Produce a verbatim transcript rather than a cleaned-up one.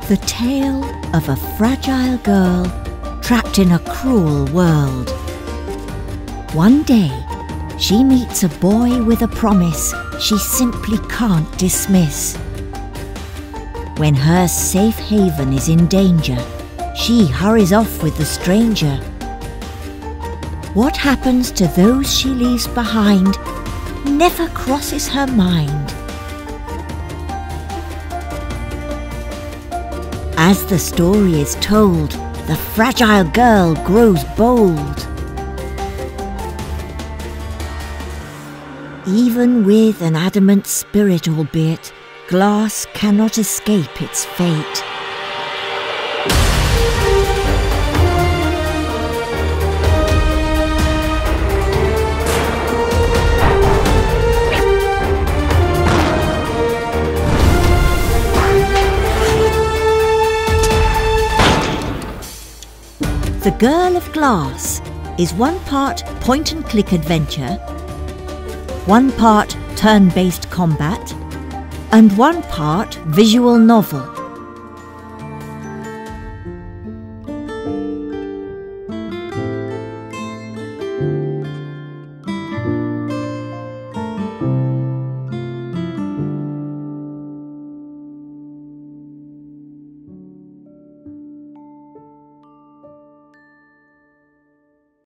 The tale of a fragile girl trapped in a cruel world. One day, she meets a boy with a promise she simply can't dismiss. When her safe haven is in danger, she hurries off with the stranger. What happens to those she leaves behind never crosses her mind. As the story is told, the fragile girl grows bold. Even with an adamant spirit albeit, glass cannot escape its fate. The Girl of Glass is one part point-and-click adventure, one part turn-based combat, and one part visual novel.